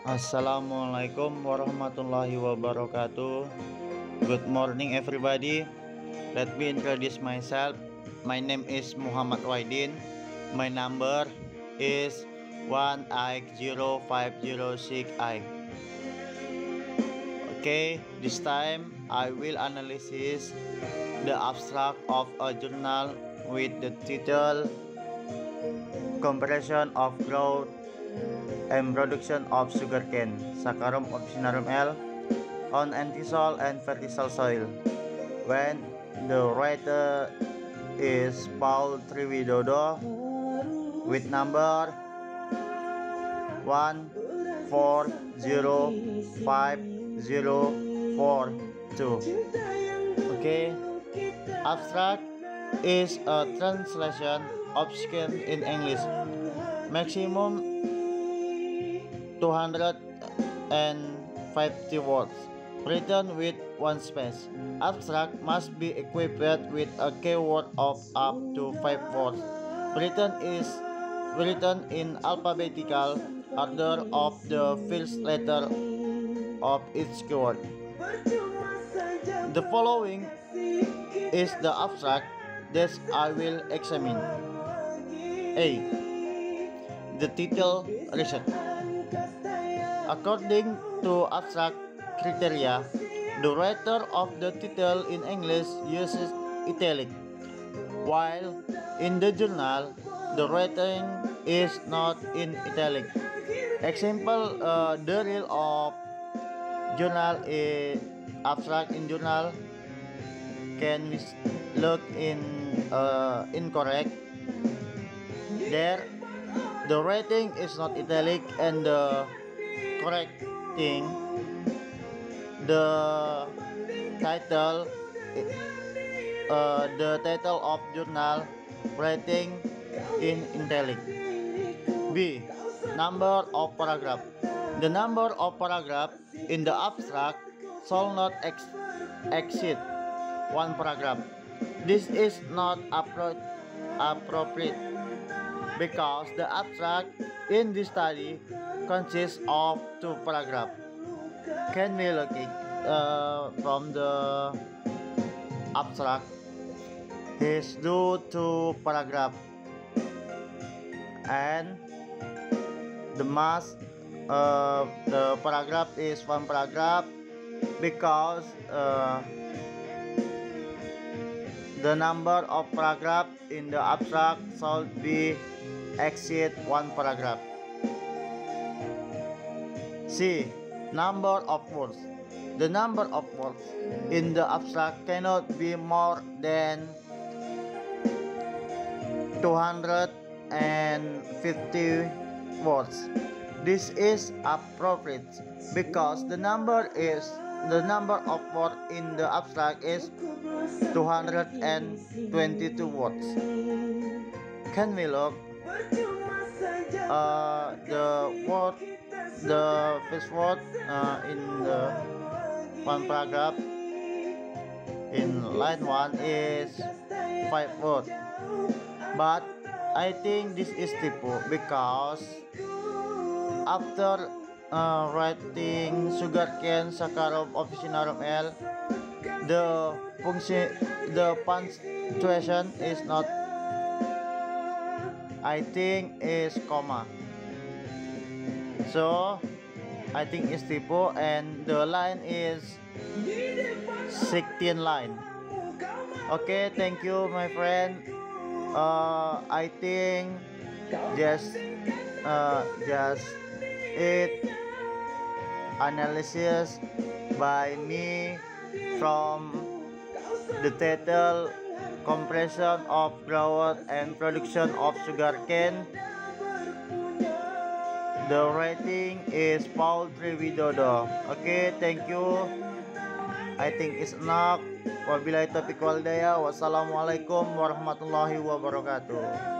Assalamualaikum warahmatullahi wabarakatuh. Good morning, everybody. Let me introduce myself. My name is Muhammad Waidin. My number is 1I0506I. Okay, this time I will analysis the abstract of a journal with the title Comparison of Growth and Production of Sugarcane, Saccharum officinarum L, on antisol and fertile soil, when the writer is Paul Triwidodo with number 1405042. Okay, abstract is a translation of skin in English, maximum 250 words, written with one space. Abstract must be equipped with a keyword of up to 5 words. Written in alphabetical order of the first letter of each keyword. The following is the abstract that I will examine. A. The title research. According to abstract criteria, the writer of the title in English uses italic, while in the journal, the writing is not in italic. Example, the rule of journal is abstract in journal can look incorrect. There, the writing is not italic and the correcting the title of journal writing in italic. B. Number of paragraph. The number of paragraph in the abstract shall not exceed one paragraph. This is not appropriate because the abstract in this study consists of 2 paragraphs. Can we look from the abstract? Is due to paragraph and the mass the paragraph is 1 paragraph because the number of paragraph in the abstract shall be exceed 1 paragraph. C. Number of words. The number of words in the abstract cannot be more than 250 words. This is appropriate because the number of words in the abstract is 222 words. Can we look the first word in the 1 paragraph in line 1 is 5 words, but I think this is typo because after writing sugarcane Saccharum officinarum L, the punctuation is not, I think is comma, so I think it's typo and the line is 16 line. Okay, thank you my friend. I think just it analysis by me from the title Compression of Growth and Production of Sugarcane. The rating is Paul Triwidodo. Okay, thank you. I think it's enough. Wabillahi taufiq wal hidayah. Wassalamualaikum warahmatullahi wabarakatuh.